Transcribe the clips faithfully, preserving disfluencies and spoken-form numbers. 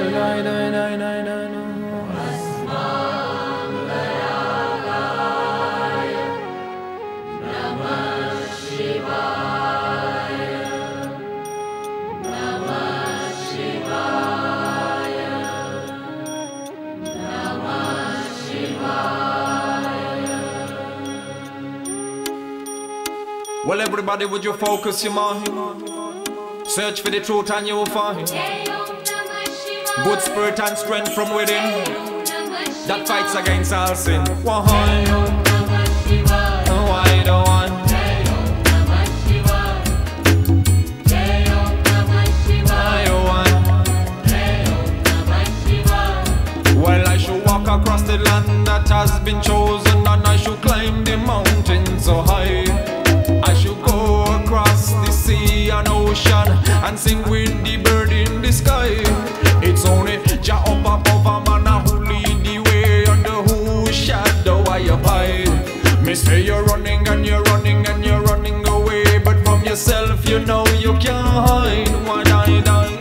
Well, everybody, would you focus your mind? Search for the truth and you will find good spirit and strength from within that fights against all sin. Why? Why don't want? Well, I should walk across the land that has been chosen, and I should climb the mountain so high. I should go across the sea and ocean and sing with the bird in the sky. It's only Jah up above a man who lead the way, under whose shadow I abide. Me say you're running and you're running and you're running away, but from yourself you know you can't hide. Why die, die?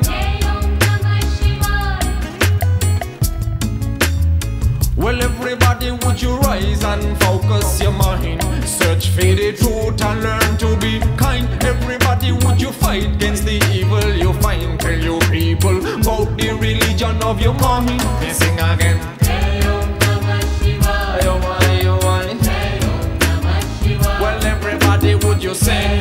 Well, everybody, would you rise and focus your mind? Search for the truth and learn to be kind. Everybody, would you fight against the evil you find? Tell you people about the religion of your mind. They sing again. Well, everybody, would you sing?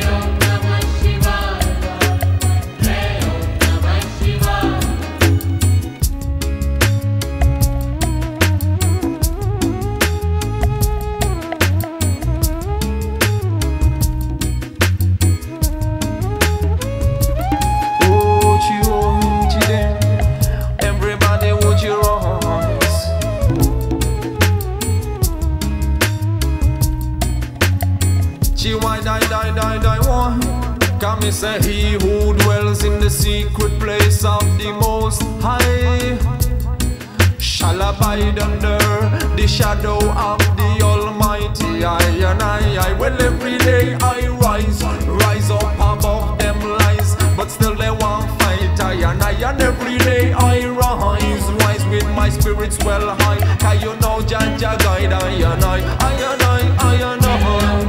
Why die, die, die, die, why? Can me say he who dwells in the secret place of the Most High shall abide under the shadow of the Almighty. I and I, I, well, every day I rise, rise up above them lies, but still they won't fight. I and I, and every day I rise, rise with my spirits well high. Can you know Jah Jah guide I and I, I and I, I and I.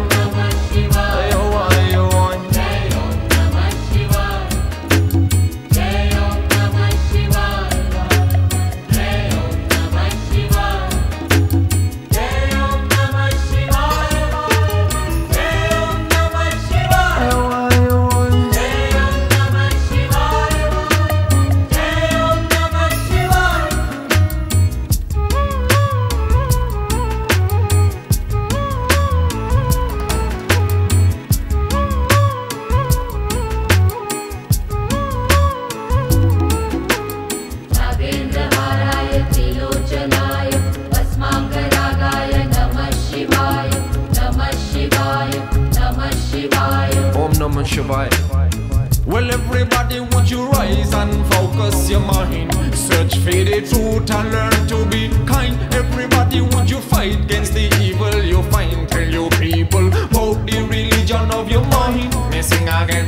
Namah Shivaya. Well, everybody, would you rise and focus your mind? Search for the truth and learn to be kind. Everybody, would you fight against the evil you find? Tell you people about the religion of your mind. Me sing again.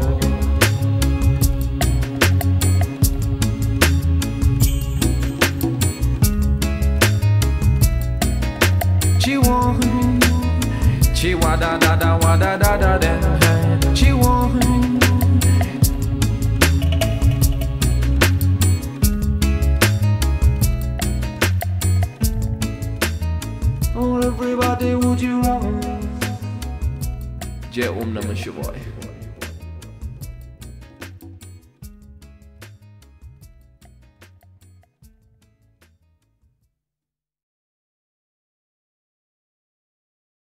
Chiwa, chiwa da da da wa da da da da. Oh, everybody, would you rise? Jai Om Namah Shivaya.